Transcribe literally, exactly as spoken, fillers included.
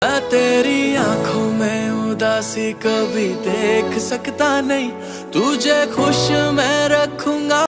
मैं तेरी आंखों में उदासी कभी देख सकता नहीं, तुझे खुश मैं रखूंगा।